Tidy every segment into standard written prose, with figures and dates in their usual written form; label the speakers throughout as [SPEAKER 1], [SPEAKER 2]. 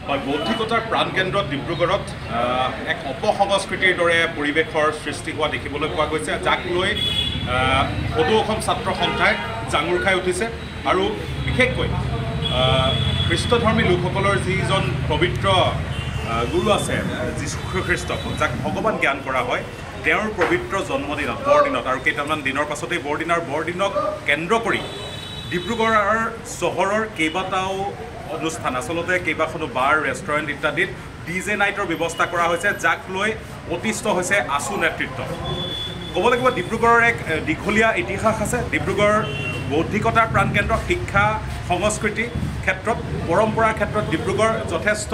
[SPEAKER 1] বৌদ্ধিকতাৰ প্ৰাণকেন্দ্ৰ ডিব্ৰুগড়ত এক অপসংস্কৃতিৰ দৰে পৰিৱেশৰ সৃষ্টি হোৱা দেখিবলৈ পোৱা গৈছে, যাক লৈ সদৌ অসম ছাত্ৰ সন্থাই জাঙুৰ খাই উঠিছে। আৰু বিশেষকৈ খ্ৰীষ্টধৰ্মী লোকসকলৰ যিজন পবিত্ৰ গুৰু আছে যীশু খ্ৰীষ্ট, যাক ভগৱান জ্ঞান কৰা হয়, তেওঁৰ পবিত্ৰ জন্মদিনত বৰদিনত আৰু কেইটামান দিনৰ পাছতেই বৰদিনক কেন্দ্ৰ কৰি ডিব্ৰুগড়ৰ চহৰৰ কেইবাটাও অনুষ্ঠান, আচলতে কেইবাখনো বাৰ ৰেষ্টুৰেণ্ট ইত্যাদিত DJ নাইটৰ ব্যৱস্থা কৰা হৈছে, যাক লৈ অতিষ্ঠ হৈছে আছু নেতৃত্ব। ক'ব লাগিব ডিব্ৰুগড়ৰ এক দীঘলীয়া ইতিহাস আছে। ডিব্ৰুগড় বৌদ্ধিকতাৰ প্ৰাণকেন্দ্ৰ, শিক্ষা সংস্কৃতি ক্ষেত্ৰত, পৰম্পৰাৰ ক্ষেত্ৰত ডিব্ৰুগড় যথেষ্ট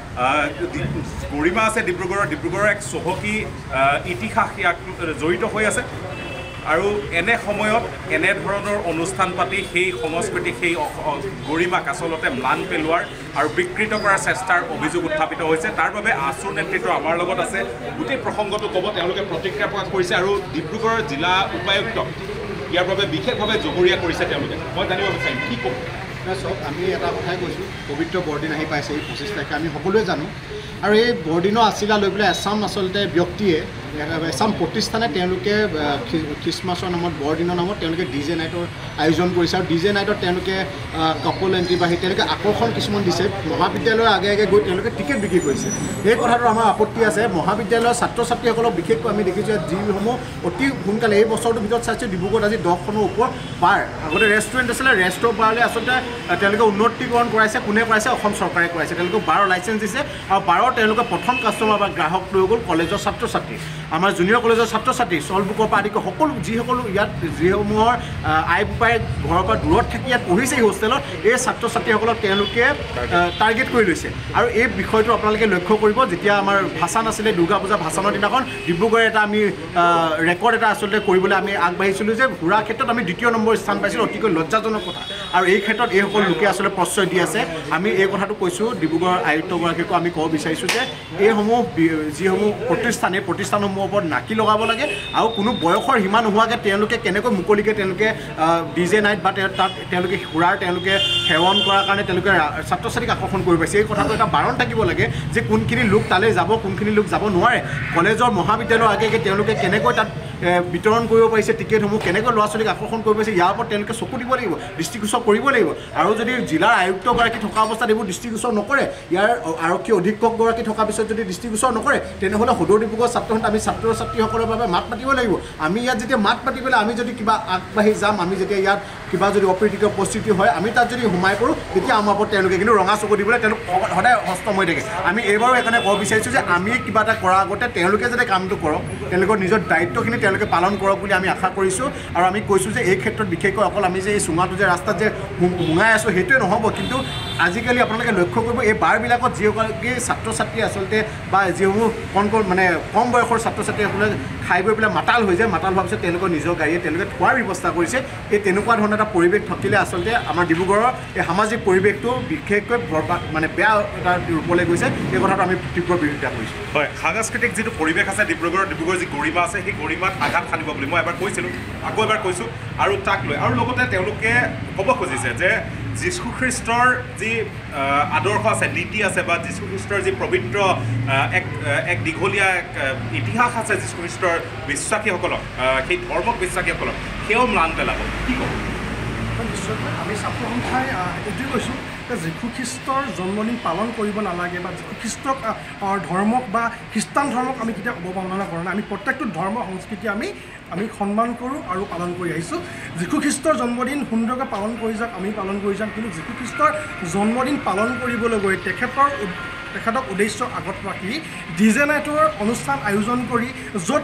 [SPEAKER 1] গৰিমা আছে। ডিব্ৰুগড়ৰ এক চহকী ইতিহাস ইয়াক জড়িত হৈ আছে। আৰু এনে সময়ত এনেধৰণৰ অনুষ্ঠান পাতি সেই সংস্কৃতি, সেই গৰিমাক আচলতে ম্লান পেলোৱাৰ আৰু বিকৃত কৰাৰ চেষ্টাৰ অভিযোগ উত্থাপিত হৈছে। তাৰ বাবে আছুৰ নেতৃত্ব আমাৰ লগত আছে। গোটেই প্ৰসংগটো ক'ব, তেওঁলোকে প্ৰতিক্ৰিয়া প্ৰকাশ কৰিছে আৰু ডিব্ৰুগড়ৰ জিলা উপায়ুক্ত ইয়াৰ বাবে বিশেষভাৱে জগৰীয়া কৰিছে তেওঁলোকে। মই জানিব বিচাৰিম কি ক'ব।
[SPEAKER 2] চাওক, আমি এটা কথাই কৈছোঁ, পবিত্ৰ বৰদিন আহি পাইছে এই 25 তাৰিখে, আমি সকলোৱে জানো। আৰু এই বৰদিনৰ আছিলা লৈ পেলাই এছাম আচলতে ব্যক্তিয়ে, এছাম প্ৰতিষ্ঠানে তেওঁলোকে খ্ৰীষ্টমাছৰ নামত, বৰদিনৰ নামত তেওঁলোকে DJ নাইটৰ আয়োজন কৰিছে। আৰু DJ নাইটত তেওঁলোকে কাপল এণ্ট্ৰি বাঢ়ি তেওঁলোকে আকৰ্ষণ কিছুমান দিছে। মহাবিদ্যালয়ৰ আগে আগে গৈ তেওঁলোকে টিকেট বিক্ৰী কৰিছে। এই কথাটো আমাৰ আপত্তি আছে। মহাবিদ্যালয়ৰ ছাত্ৰ ছাত্ৰীসকলক বিশেষকৈ আমি দেখিছোঁ যিসমূহ অতি সোনকালে এই বছৰটোৰ ভিতৰত চাইছোঁ ডিব্ৰুগড়ত আজি 10খনৰ ওপৰত বাৰ, আগতে ৰেষ্টুৰেণ্ট আছিলে, ৰেষ্টুৰেণ্ট বাৰলৈ আচলতে তেওঁলোকে উন্নতিকৰণ কৰাইছে। কোনে কৰাইছে? অসম চৰকাৰে কৰাইছে। তেওঁলোকে 12 লাইচেঞ্চ দিছে আৰু 12 তেওঁলোকে প্ৰথম কাষ্টমাৰ বা গ্ৰাহক লৈ গ'ল কলেজৰ ছাত্ৰ ছাত্ৰী, আমাৰ জুনিয়ৰ কলেজৰ ছাত্ৰ ছাত্ৰী, চলবুকৰ পৰা আদি কৰি সকলো যিসকলো ইয়াত যিসমূহৰ আই বোপাই ঘৰৰ পৰা দূৰত থাকি ইয়াত পঢ়িছে এই হোষ্টেলত, এই ছাত্ৰ ছাত্ৰীসকলক তেওঁলোকে টাৰ্গেট কৰি লৈছে। আৰু এই বিষয়টো আপোনালোকে লক্ষ্য কৰিব, যেতিয়া আমাৰ ভাষণ আছিলে দুৰ্গা পূজা ভাষণৰ দিনাখন ডিব্ৰুগড়ে এটা আমি ৰেকৰ্ড এটা আচলতে কৰিবলৈ আমি আগবাঢ়িছিলোঁ যে ঘূৰাৰ ক্ষেত্ৰত আমি 2য় নম্বৰ স্থান পাইছিলোঁ। অতিকৈ লজ্জাজনক কথা। আৰু এই ক্ষেত্ৰত এইসকল লোকে আচলতে প্ৰশ্ৰয় দি আছে। আমি এই কথাটো কৈছোঁ, ডিব্ৰুগড়ৰ আয়ুক্তগৰাকীকো আমি ক'ব বিচাৰিছোঁ যে এইসমূহ যিসমূহ প্ৰতিষ্ঠান, এই প্ৰতিষ্ঠানসমূহৰ ওপৰত নাকি লগাব লাগে আৰু কোনো বয়সৰ সীমা নোহোৱাকৈ তেওঁলোকে কেনেকৈ মুকলিকৈ তেওঁলোকে DJ নাইট বা তাত তেওঁলোকে সুৰাৰ তেওঁলোকে সেৱন কৰাৰ কাৰণে তেওঁলোকে ছাত্ৰ ছাত্ৰীক আকৰ্ষণ কৰিব পাৰিছে। এই কথাটো এটা বাৰণ থাকিব লাগে যে কোনখিনি লোক তালৈ যাব, কোনখিনি লোক যাব নোৱাৰে। কলেজৰ মহাবিদ্যালয়ৰ আগে আগে তেওঁলোকে কেনেকৈ তাত বিতৰণ কৰিব পাৰিছে টিকেটসমূহ, কেনেকৈ ল'ৰা ছোৱালীক আকৰ্ষণ কৰিব পাৰিছে, ইয়াৰ ওপৰত তেওঁলোকে চকু দিব লাগিব, দৃষ্টিগোচৰ কৰিব লাগিব। আৰু যদি জিলাৰ আয়ুক্তগৰাকী থকা অৱস্থাত এইবোৰ দৃষ্টিগোচৰ নকৰে, ইয়াৰ আৰক্ষী অধীক্ষকগৰাকী থকাৰ পিছত যদি দৃষ্টিগোচৰ নকৰে, তেনেহ'লে সদৌ ডিব্ৰুগড় ছাত্ৰ সন্থা আমি ছাত্ৰ ছাত্ৰীসকলৰ বাবে মাত মাতিব লাগিব। আমি ইয়াত যেতিয়া মাত মাতি পেলাই আমি যদি কিবা আগবাঢ়ি যাম, আমি যেতিয়া ইয়াত কিবা যদি অপ্ৰীতিকৰ পৰিস্থিতি হয়, আমি তাত যদি সোমাই পৰোঁ, তেতিয়া আমাৰ ওপৰত তেওঁলোকে কিন্তু ৰঙা চকু দিবলৈ তেওঁলোক সদায় হস্তম হৈ থাকে। আমি এইবাৰো সেইকাৰণে ক'ব বিচাৰিছোঁ যে আমি কিবা এটা কৰাৰ আগতে তেওঁলোকে যাতে কামটো কৰক, তেওঁলোকৰ নিজৰ দায়িত্বখিনি তেওঁলোকে পালন কৰক বুলি আমি আশা কৰিছোঁ। আৰু আমি কৈছোঁ যে এই ক্ষেত্ৰত বিশেষকৈ অকল আমি যে এই চুঙাটো যে ৰাস্তাত যে মুঙাই আছোঁ সেইটোৱে নহ'ব, কিন্তু আজিকালি আপোনালোকে লক্ষ্য কৰিব এই বাৰবিলাকত যিসকলে ছাত্ৰ ছাত্ৰী আচলতে বা যিসমূহ মানে কম বয়সৰ ছাত্ৰ ছাত্ৰীসকলে খাই গৈ পেলাই মাতাল হৈ যায়, মাতাল হোৱাৰ পিছত তেওঁলোকৰ নিজৰ গাড়ীয়ে তেওঁলোকে থোৱাৰ ব্যৱস্থা কৰিছে। এই তেনেকুৱা ধৰণৰ এটা পৰিৱেশ থাকিলে আচলতে আমাৰ ডিব্ৰুগড়ৰ এই সামাজিক পৰিৱেশটো বিশেষকৈ মানে বেয়া এটা ৰূপলৈ গৈছে। এই কথাটো আমি তীব্ৰ বিৰোধিতা কৰিছোঁ।
[SPEAKER 1] হয়, সাংস্কৃতিক যিটো পৰিৱেশ আছে ডিব্ৰুগড়ৰ যি গৰিমা আছে, সেই গৰিমাত আঘাত সানিব বুলি মই এবাৰ কৈছিলোঁ, আকৌ এবাৰ কৈছোঁ। আৰু তাক লৈ আৰু লগতে তেওঁলোকে ক'ব খুজিছে যে যীশু খ্ৰীষ্টৰ যি আদৰ্শ আছে, নীতি আছে বা যীশু খ্ৰীষ্টৰ যি পবিত্ৰ এক দীঘলীয়া ইতিহাস আছে যীশু খ্ৰীষ্টৰ বিশ্বাসীসকলক, সেই ধৰ্মক বিশ্বাসীসকলক, সেয়াও ম্লান পেলাব। কি ক'ব?
[SPEAKER 3] নিশ্চয়কৈ আমি ছাত্ৰ সন্থাই এইটোৱে কৈছোঁ যে যীশু খ্ৰীষ্টৰ জন্মদিন পালন কৰিব নালাগে বা যীশু খ্ৰীষ্টক ধৰ্মক বা খ্ৰীষ্টান ধৰ্মক আমি কেতিয়াও অৱমাননা কৰা নাই। আমি প্ৰত্যেকটো ধৰ্ম সংস্কৃতি আমি সন্মান কৰোঁ আৰু পালন কৰি আহিছোঁ। যীশু খ্ৰীষ্টৰ জন্মদিন সুন্দৰকৈ পালন কৰি যাওক, আমি পালন কৰি যাম। কিন্তু যীশু খ্ৰীষ্টৰ জন্মদিন পালন কৰিবলৈ গৈ তেখেতক উদ্দেশ্য আগত ৰাখি DJ নাইটৰ অনুষ্ঠান আয়োজন কৰি য'ত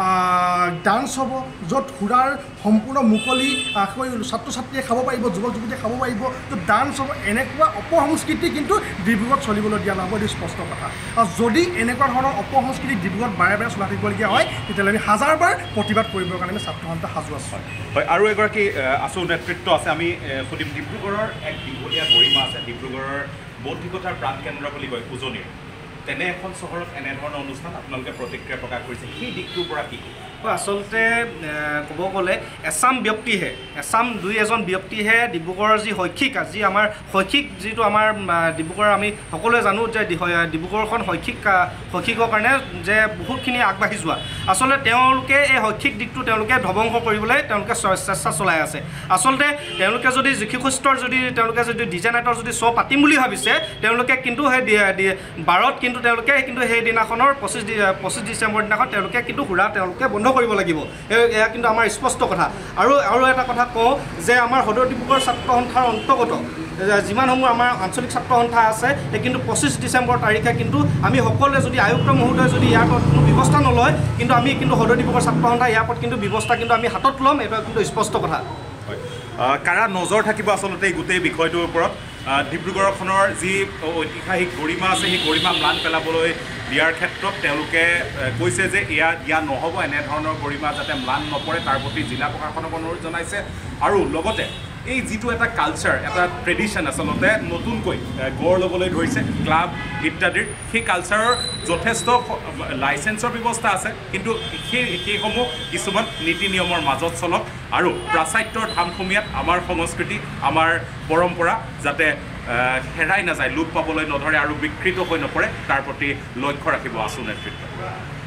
[SPEAKER 3] ডান্স হ'ব, য'ত সুৰাৰ সম্পূৰ্ণ মুকলি ছাত্ৰ ছাত্ৰীয়ে খাব পাৰিব, যুৱক যুৱতীয়ে খাব পাৰিব, য'ত ডান্স হ'ব, এনেকুৱা অপসংস্কৃতি কিন্তু ডিব্ৰুগড়ত চলিবলৈ দিয়া নহ'ব। এইটো স্পষ্ট কথা। আৰু যদি এনেকুৱা ধৰণৰ অপসংস্কৃতি ডিব্ৰুগড়ত বাৰে বাৰে চলাই থাকিবলগীয়া হয়, তেতিয়াহ'লে আমি হাজাৰবাৰ প্ৰতিবাদ কৰিবৰ কাৰণে আমি ছাত্ৰ সন্থা সাজু আছোঁ।
[SPEAKER 1] হয়, আৰু এগৰাকী আছু নেতৃত্ব আছে, আমি সুধিম। ডিব্ৰুগড়ৰ এক দীঘলীয়া গৰিমা আছে, ডিব্ৰুগড়ৰ বৌদ্ধিকতাৰ প্ৰাণকেন্দ্ৰ বুলি কয় উজনিৰ। তেনে এখন চহৰত এনেধৰণৰ অনুষ্ঠান আপোনালোকে প্ৰতিক্ৰিয়া প্ৰকাশ কৰিছে, সেই দিশটোৰ পৰা কি?
[SPEAKER 4] আচলতে ক'ব গ'লে এছাম ব্যক্তিহে এছাম দুই এজন ব্যক্তিহে ডিব্ৰুগড়ৰ যি শৈক্ষিক যি আমাৰ শৈক্ষিক যিটো আমাৰ ডিব্ৰুগড় আমি সকলোৱে জানো যে ডিব্ৰুগড়খন শৈক্ষিকৰ কাৰণে যে বহুতখিনি আগবাঢ়ি যোৱা আচলতে তেওঁলোকে এই শৈক্ষিক দিশটো তেওঁলোকে ধ্বংস কৰিবলৈ তেওঁলোকে চেষ্টা চলাই আছে আচলতে তেওঁলোকে যদি যিশিখুষ্টৰ তেওঁলোকে যদি ডিজাইনাইটৰ যদি শ্ব' পাতিম বুলি ভাবিছে তেওঁলোকে কিন্তু সেই 12ত কিন্তু তেওঁলোকে কিন্তু সেইদিনাখনৰ 25 ডিচেম্বৰ দিনাখন তেওঁলোকে কিন্তু সুৰা তেওঁলোকে বন্ধ কৰিব লাগিব এয়া কিন্তু আমাৰ স্পষ্ট কথা আৰু এটা কথা কওঁ যে আমাৰ সদৌ ডিব্ৰুগড় ছাত্ৰ সন্থাৰ অন্তৰ্গত যিমানসমূহ আমাৰ আঞ্চলিক ছাত্ৰ সন্থা আছে কিন্তু 25 ডিচেম্বৰ তাৰিখে কিন্তু আমি সকলোৱে যদি আয়ুক্ত মহোদয় যদি ইয়াৰ ওপৰত কোনো ব্যৱস্থা নলয় কিন্তু আমি কিন্তু সদৌ ডিব্ৰুগড় ছাত্ৰ সন্থা ইয়াৰ ওপৰত কিন্তু ব্যৱস্থা কিন্তু আমি হাতত ল'ম এইটো কিন্তু স্পষ্ট কথা
[SPEAKER 1] কাৰা নজৰ থাকিব আচলতে এই গোটেই বিষয়টোৰ ওপৰত ডিব্ৰুগড়খনৰ যি ঐতিহাসিক গৰিমা আছে সেই গৰিমা ম্লান পেলাবলৈ দিয়াৰ ক্ষেত্ৰত তেওঁলোকে কৈছে যে এয়া দিয়া নহ'ব এনেধৰণৰ গৰিমা যাতে ম্লান নপৰে তাৰ প্ৰতি জিলা প্ৰশাসনক অনুৰোধ জনাইছে আৰু লগতে এই যিটো এটা কালচাৰ এটা ট্ৰেডিশ্যন আচলতে নতুনকৈ গঢ় ল'বলৈ ধৰিছে ক্লাব ইত্যাদিৰ সেই কালচাৰৰ যথেষ্ট লাইচেন্সৰ ব্যৱস্থা আছে কিন্তু সেইসমূহ কিছুমান নীতি নিয়মৰ মাজত চলক আৰু প্ৰাচাত্যৰ ধামখুমীয়াত আমাৰ সংস্কৃতি আমাৰ পৰম্পৰা যাতে হেৰাই নাযায় লোপ পাবলৈ নধৰে আৰু বিকৃত হৈ নপৰে তাৰ প্ৰতি লক্ষ্য ৰাখিব আছু নেতৃত্ব